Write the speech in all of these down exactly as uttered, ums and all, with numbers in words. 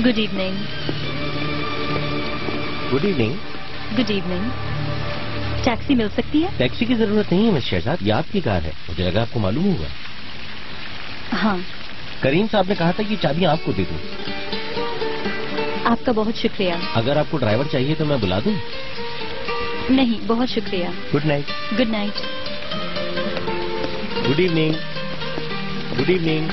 Good evening. Good evening. Good evening. Taxi मिल सकती है? टैक्सी की जरूरत नहीं है मिस शहजाद, ये आपकी कार है, मुझे लगा आपको मालूम होगा. हाँ. करीम साहब ने कहा था कि चाबियां आपको दे दूं. आपका बहुत शुक्रिया. अगर आपको ड्राइवर चाहिए तो मैं बुला दूं? नहीं, बहुत शुक्रिया. Good night. Good night. Good evening. Good evening.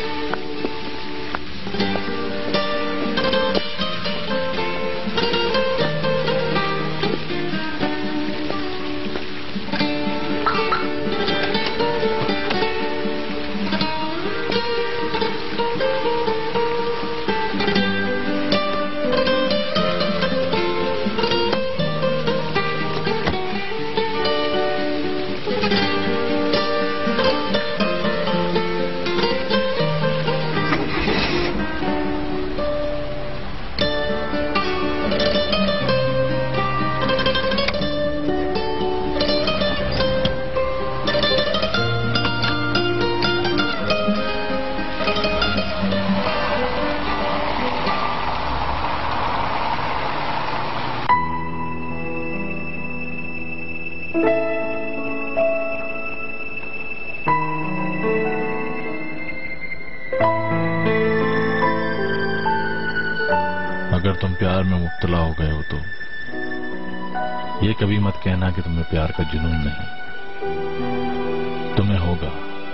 अगर तुम प्यार में मुब्तला हो गए हो तो ये कभी मत कहना कि तुम्हें प्यार का जुनून नहीं. तुम्हें होगा.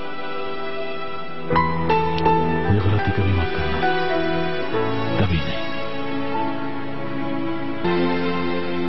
ये गलती कभी मत करना, कभी नहीं.